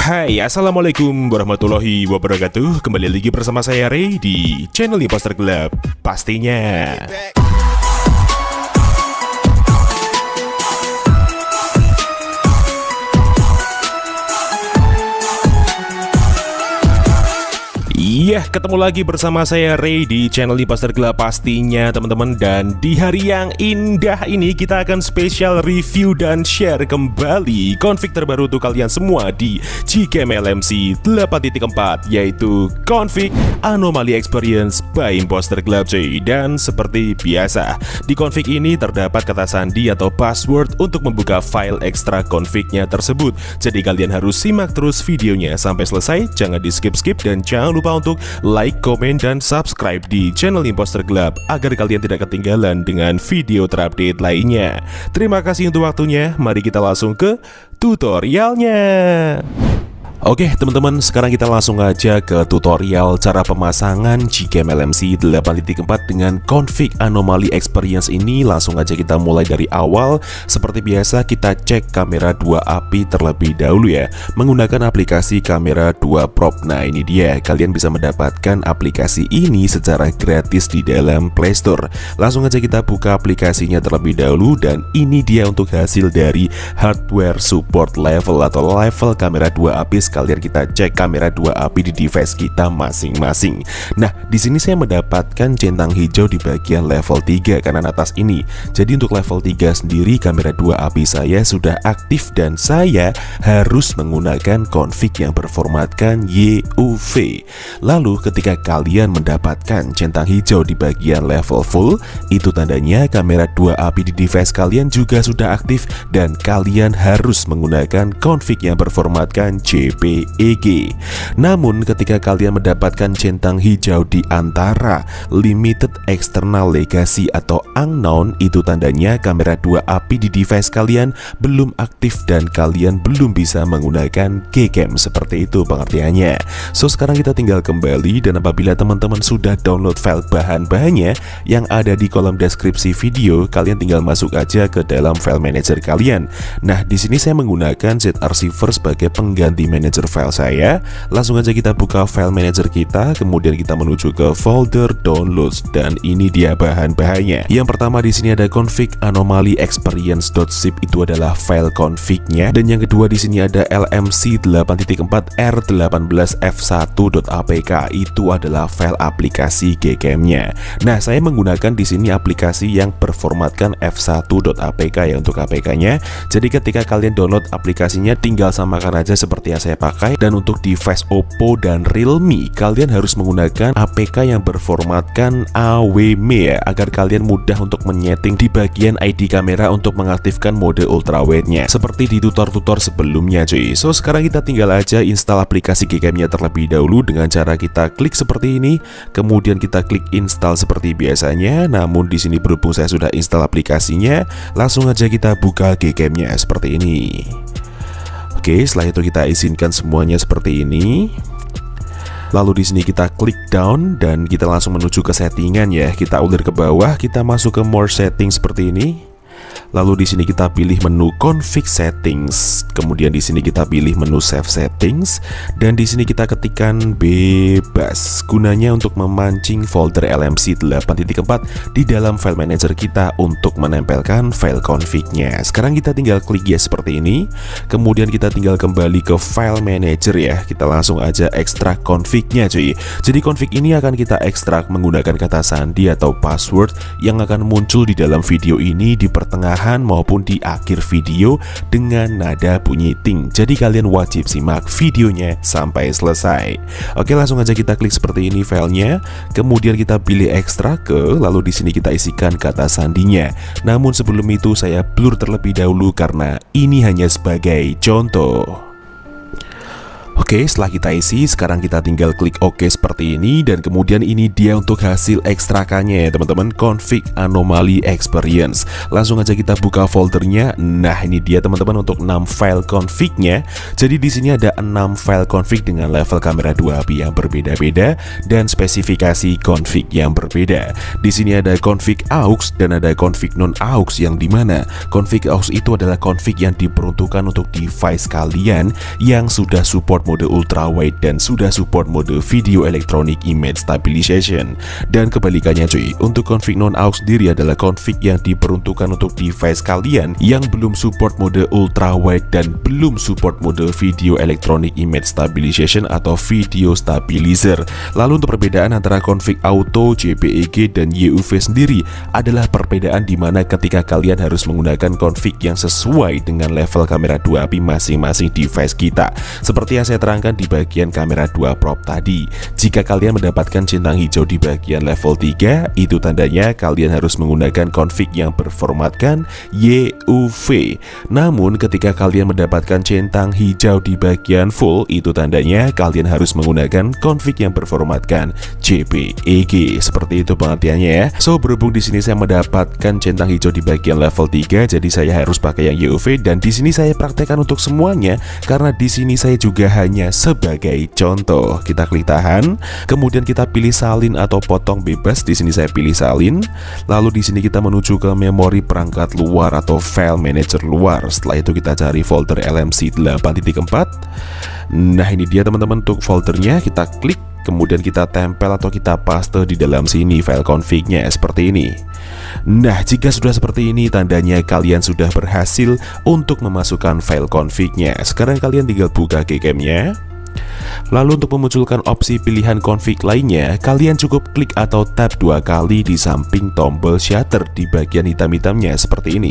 Hai, assalamualaikum warahmatullahi wabarakatuh. Kembali lagi bersama saya Ray di channel Imposter Club pastinya. Iya, ketemu lagi bersama saya Ray di channel Imposter Club pastinya teman-teman. Dan di hari yang indah ini kita akan spesial review dan share kembali config terbaru untuk kalian semua di Gcam LMC 8.4, yaitu config Anomaly Experience by Imposter Club cuy. Dan seperti biasa, di config ini terdapat kata sandi atau password untuk membuka file ekstra confignya tersebut. Jadi kalian harus simak terus videonya sampai selesai, jangan di skip-skip, dan jangan lupa untuk like, komen, dan subscribe di channel Imposter Club agar kalian tidak ketinggalan dengan video terupdate lainnya. Terima kasih untuk waktunya, mari kita langsung ke tutorialnya. Oke teman-teman, sekarang kita langsung aja ke tutorial cara pemasangan Gcam LMC 8.4 dengan config Anomaly Experience ini. Langsung aja kita mulai dari awal. Seperti biasa kita cek kamera 2 API terlebih dahulu ya, menggunakan aplikasi kamera 2 Prop. Nah ini dia, kalian bisa mendapatkan aplikasi ini secara gratis di dalam Play Store. Langsung aja kita buka aplikasinya terlebih dahulu, dan ini dia untuk hasil dari hardware support level atau level kamera 2 API. Sekalian kita cek kamera 2 API di device kita masing-masing. Nah, di sini saya mendapatkan centang hijau di bagian level 3 kanan atas ini. Jadi untuk level 3 sendiri kamera 2 API saya sudah aktif dan saya harus menggunakan config yang berformatkan YUV. Lalu ketika kalian mendapatkan centang hijau di bagian level full, itu tandanya kamera 2 API di device kalian juga sudah aktif dan kalian harus menggunakan config yang berformatkan JPEG. Namun ketika kalian mendapatkan centang hijau di antara limited external legacy atau unknown, itu tandanya kamera 2 API di device kalian belum aktif dan kalian belum bisa menggunakan Gcam. Seperti itu pengertiannya. So sekarang kita tinggal kembali, dan apabila teman-teman sudah download file bahan-bahannya yang ada di kolom deskripsi video, kalian tinggal masuk aja ke dalam file manager kalian. Nah di sini saya menggunakan Z-Archiver sebagai pengganti manager file saya. Langsung aja kita buka file manager kita, kemudian kita menuju ke folder downloads, dan ini dia bahan-bahannya. Yang pertama di sini ada config anomaly experience.zip, itu adalah file config-nya, dan yang kedua di sini ada LMC 8.4 R18f1.apk, itu adalah file aplikasi Gcam-nya. Nah, saya menggunakan di sini aplikasi yang berformatkan f1.apk ya untuk APK-nya. Jadi ketika kalian download aplikasinya tinggal samakan aja seperti yang saya pakai. Dan untuk device Oppo dan Realme, kalian harus menggunakan APK yang berformatkan AWM ya, agar kalian mudah untuk menyeting di bagian ID kamera untuk mengaktifkan mode ultrawide-nya seperti di tutor-tutor sebelumnya cuy. So sekarang kita tinggal aja install aplikasi Gcam-nya terlebih dahulu dengan cara kita klik seperti ini, kemudian kita klik install seperti biasanya. Namun di sini berhubung saya sudah install aplikasinya, langsung aja kita buka Gcam-nya seperti ini. Oke, setelah itu kita izinkan semuanya seperti ini. Lalu di sini kita klik down dan kita langsung menuju ke settingan ya. Kita ulir ke bawah, kita masuk ke more setting seperti ini. Lalu di sini kita pilih menu config settings. Kemudian di sini kita pilih menu save settings, dan di sini kita ketikkan bebas. Gunanya untuk memancing folder LMC 8.4 di dalam file manager kita untuk menempelkan file config-nya. Sekarang kita tinggal klik yes seperti ini. Kemudian kita tinggal kembali ke file manager ya. Kita langsung aja ekstrak config-nya cuy. Jadi config ini akan kita ekstrak menggunakan kata sandi atau password yang akan muncul di dalam video ini di pertengahan maupun di akhir video dengan nada bunyi ting. Jadi kalian wajib simak videonya sampai selesai. Oke, langsung aja kita klik seperti ini filenya. Kemudian kita pilih ekstrak ke, lalu di sini kita isikan kata sandinya. Namun sebelum itu saya blur terlebih dahulu karena ini hanya sebagai contoh. Oke, setelah kita isi, sekarang kita tinggal klik OK seperti ini. Dan kemudian ini dia untuk hasil ekstrakannya ya teman-teman, config anomaly experience. Langsung aja kita buka foldernya. Nah, ini dia teman-teman untuk 6 file config-nya. Jadi di sini ada 6 file config dengan level kamera 2 API yang berbeda-beda dan spesifikasi config yang berbeda. Di sini ada config aux dan ada config non aux, yang dimana config aux itu adalah config yang diperuntukkan untuk device kalian yang sudah support mode ultra wide dan sudah support mode video electronic image stabilization. Dan kebalikannya cuy, untuk config non aux sendiri adalah config yang diperuntukkan untuk device kalian yang belum support mode ultra wide dan belum support mode video electronic image stabilization atau video stabilizer. Lalu untuk perbedaan antara config auto, JPEG dan YUV sendiri adalah perbedaan di mana ketika kalian harus menggunakan config yang sesuai dengan level kamera 2 API masing-masing device kita. Seperti yang saya terangkan di bagian kamera 2 prop tadi, jika kalian mendapatkan centang hijau di bagian level 3, itu tandanya kalian harus menggunakan config yang berformatkan YUV. Namun ketika kalian mendapatkan centang hijau di bagian full, itu tandanya kalian harus menggunakan config yang berformatkan JPEG. Seperti itu pengertiannya ya. So berhubung di sini saya mendapatkan centang hijau di bagian level 3, jadi saya harus pakai yang YUV, dan di sini saya praktekkan untuk semuanya karena di sini saya juga hanya sebagai contoh. Kita klik tahan, kemudian kita pilih salin atau potong bebas. Di sini saya pilih salin. Lalu di sini kita menuju ke memori perangkat luar atau file manager luar. Setelah itu kita cari folder LMC 8.4. Nah, ini dia teman-teman untuk foldernya. Kita klik, kemudian kita tempel atau kita paste di dalam sini file config-nya seperti ini. Nah, jika sudah seperti ini, tandanya kalian sudah berhasil untuk memasukkan file config-nya. Sekarang kalian tinggal buka Gcam-nya. Lalu untuk memunculkan opsi pilihan config lainnya, kalian cukup klik atau tap 2 kali di samping tombol shutter di bagian hitam-hitamnya seperti ini.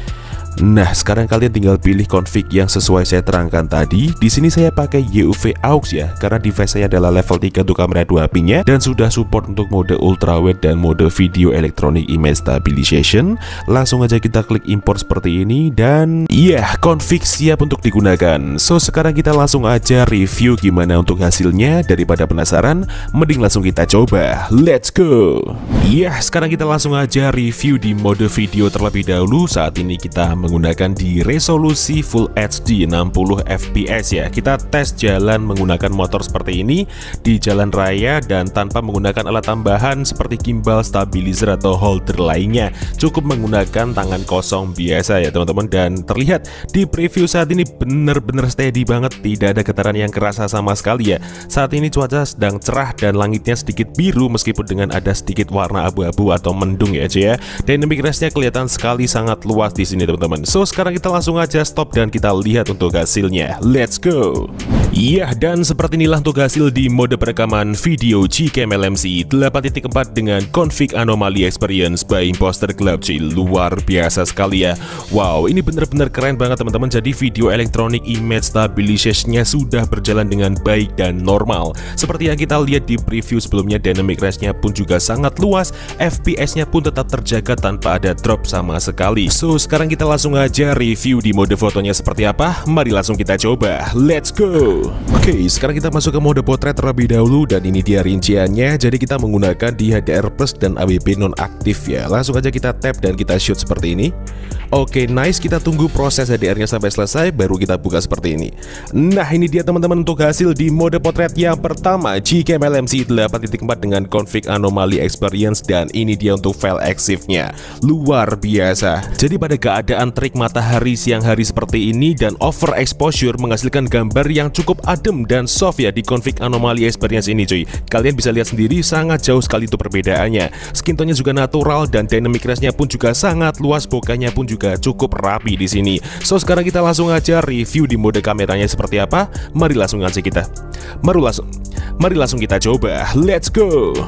Nah, sekarang kalian tinggal pilih config yang sesuai saya terangkan tadi. Di sini saya pakai YUV aux ya, karena device saya adalah level 3 untuk kamera 2 API-nya dan sudah support untuk mode ultra wide dan mode video electronic image stabilization. Langsung aja kita klik import seperti ini dan ya, config siap untuk digunakan. So sekarang kita langsung aja review gimana untuk hasilnya. Daripada penasaran, mending langsung kita coba. Let's go. Ya, sekarang kita langsung aja review di mode video terlebih dahulu. Saat ini kita menggunakan di resolusi Full HD 60 fps ya. Kita tes jalan menggunakan motor seperti ini di jalan raya dan tanpa menggunakan alat tambahan seperti gimbal, stabilizer atau holder lainnya. Cukup menggunakan tangan kosong biasa ya teman-teman. Dan terlihat di preview saat ini bener-bener steady banget, tidak ada getaran yang kerasa sama sekali ya. Saat ini cuaca sedang cerah dan langitnya sedikit biru meskipun dengan ada sedikit warna abu-abu atau mendung ya cuy ya. Dynamic range-nya kelihatan sekali sangat luas di sini teman-teman. So sekarang kita langsung aja stop dan kita lihat untuk hasilnya. Let's go. Iya, dan seperti inilah untuk hasil di mode perekaman video Gcam LMC 8.4 dengan config anomaly experience by Imposter Club. Luar biasa sekali ya. Wow, ini bener-bener keren banget teman-teman. Jadi video electronic image stabilization-nya sudah berjalan dengan baik dan normal. Seperti yang kita lihat di preview sebelumnya, dynamic range-nya pun juga sangat luas, FPS-nya pun tetap terjaga tanpa ada drop sama sekali. So sekarang kita langsung aja review di mode fotonya seperti apa. Mari langsung kita coba. Let's go. Oke, sekarang kita masuk ke mode potret terlebih dahulu dan ini dia rinciannya. Jadi kita menggunakan di HDR plus dan AWB nonaktif ya. Langsung aja kita tap dan kita shoot seperti ini. Oke, nice. Kita tunggu proses HDR-nya sampai selesai, baru kita buka seperti ini. Nah, ini dia teman-teman untuk hasil di mode potret yang pertama, Gcam LMC 8.4 dengan config anomaly experience, dan ini dia untuk file EXIF-nya. Luar biasa. Jadi pada keadaan terik matahari siang hari seperti ini dan over exposure menghasilkan gambar yang cukup adem dan soft ya di config anomaly experience ini cuy. Kalian bisa lihat sendiri sangat jauh sekali itu perbedaannya. Skin tone-nya juga natural dan dynamic range-nya pun juga sangat luas, bokehnya pun juga cukup rapi di sini. So sekarang kita langsung aja review di mode kameranya seperti apa. Mari langsung kita coba. Let's go. Oke,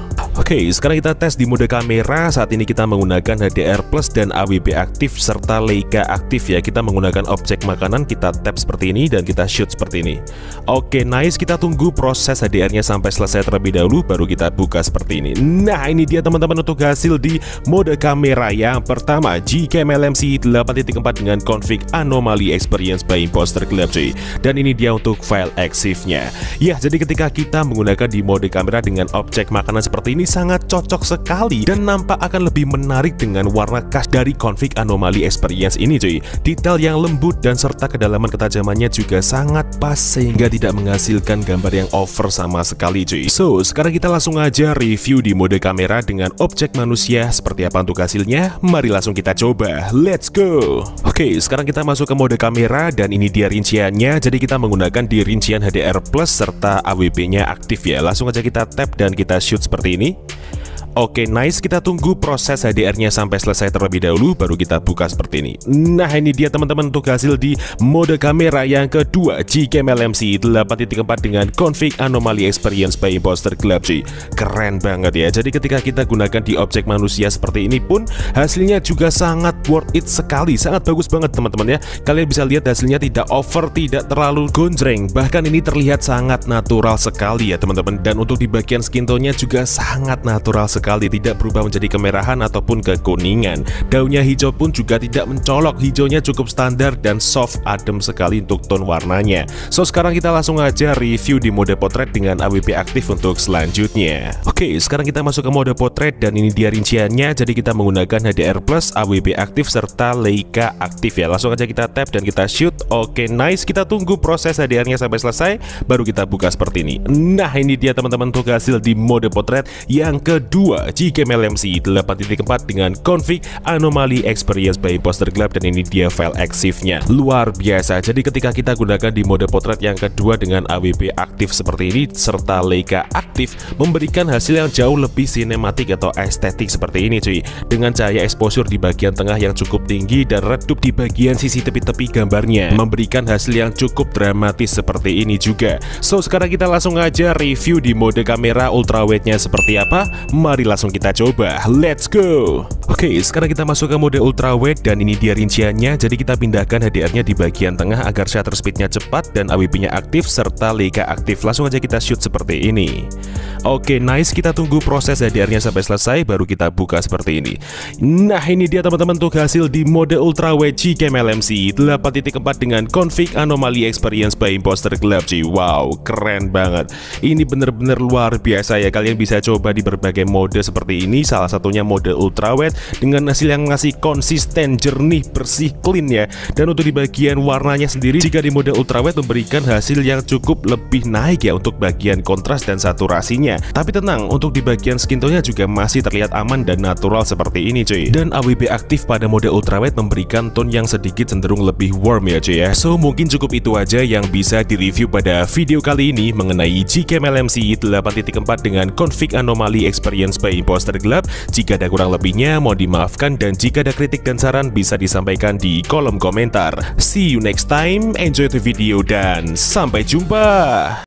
Oke, sekarang kita tes di mode kamera. Saat ini kita menggunakan HDR plus dan AWP aktif serta Leica aktif ya. Kita menggunakan objek makanan, kita tap seperti ini dan kita shoot seperti ini. Oke, nice. Kita tunggu proses HDR-nya sampai selesai terlebih dahulu, baru kita buka seperti ini. Nah, ini dia teman-teman untuk hasil di mode kamera yang pertama, Gcam LMC 8.4 dengan config Anomaly Experience by Imposter Club cuy. Dan ini dia untuk file EXIF-nya. Ya, jadi ketika kita menggunakan di mode kamera dengan objek makanan seperti ini sangat cocok sekali dan nampak akan lebih menarik dengan warna khas dari config Anomaly Experience ini cuy. Detail yang lembut dan serta kedalaman ketajamannya juga sangat pas sehingga tidak menghasilkan gambar yang over sama sekali cuy. So, sekarang kita langsung aja review di mode kamera dengan objek manusia. Seperti apa untuk hasilnya? Mari langsung kita coba. Let's go. Oke, sekarang kita masuk ke mode kamera dan ini dia rinciannya. Jadi kita menggunakan di rincian HDR plus serta AWP-nya aktif ya. Langsung aja kita tap dan kita shoot seperti ini. Oke, nice. Kita tunggu proses HDR-nya sampai selesai terlebih dahulu, baru kita buka seperti ini. Nah, ini dia teman-teman untuk hasil di mode kamera yang kedua, Gcam LMC 8.4 dengan config Anomaly Experience by Imposter Club cuy. Keren banget ya. Jadi ketika kita gunakan di objek manusia seperti ini pun hasilnya juga sangat worth it sekali. Sangat bagus banget teman-teman ya. Kalian bisa lihat hasilnya tidak over, tidak terlalu gonjreng. Bahkan ini terlihat sangat natural sekali ya teman-teman. Dan untuk di bagian skin tone-nya juga sangat natural sekali, tidak berubah menjadi kemerahan ataupun kekuningan. Daunnya hijau pun juga tidak mencolok, hijaunya cukup standar dan soft, adem sekali untuk tone warnanya. So, sekarang kita langsung aja review di mode potret dengan AWP aktif untuk selanjutnya. Oke, sekarang kita masuk ke mode potret dan ini dia rinciannya. Jadi kita menggunakan HDR plus, AWP aktif serta Leica aktif ya. Langsung aja kita tap dan kita shoot. Oke, nice. Kita tunggu proses HDR-nya sampai selesai, baru kita buka seperti ini. Nah, ini dia teman-teman untuk hasil di mode potret yang kedua, Gcam LMC 8.4 dengan config Anomaly Experience by Imposter Club dan ini dia file EXIF-nya. Luar biasa. Jadi ketika kita gunakan di mode potret yang kedua dengan AWP aktif seperti ini serta Leica aktif, memberikan hasil yang jauh lebih sinematik atau estetik seperti ini cuy. Dengan cahaya exposure di bagian tengah yang cukup tinggi dan redup di bagian sisi tepi-tepi gambarnya, memberikan hasil yang cukup dramatis seperti ini juga. So, sekarang kita langsung aja review di mode kamera ultrawide-nya seperti apa. Mari langsung kita coba. Let's go. Oke, sekarang kita masuk ke mode ultrawide dan ini dia rinciannya. Jadi kita pindahkan HDR-nya di bagian tengah agar shutter speed-nya cepat dan AWP-nya aktif serta Leica aktif. Langsung aja kita shoot seperti ini. Oke, nice. Kita tunggu proses HDR-nya sampai selesai, baru kita buka seperti ini. Nah, ini dia teman-teman untuk hasil di mode ultrawide Gcam LMC 8.4 dengan config Anomaly Experience by Imposter Club. Wow, keren banget. Ini bener-bener luar biasa ya. Kalian bisa coba di berbagai mode seperti ini, salah satunya mode ultrawide dengan hasil yang ngasih konsisten, jernih, bersih, clean ya. Dan untuk di bagian warnanya sendiri, jika di mode ultrawide memberikan hasil yang cukup lebih naik ya untuk bagian kontras dan saturasinya. Tapi tenang, untuk di bagian skin tone-nya juga masih terlihat aman dan natural seperti ini cuy. Dan AWP aktif pada mode ultrawide memberikan tone yang sedikit cenderung lebih warm ya cuy ya. So, mungkin cukup itu aja yang bisa direview pada video kali ini mengenai Gcam LMC 8.4 dengan config Anomaly Experience by Imposter Club. Jika ada kurang lebihnya mohon dimaafkan dan jika ada kritik dan saran bisa disampaikan di kolom komentar. See you next time, enjoy the video dan sampai jumpa.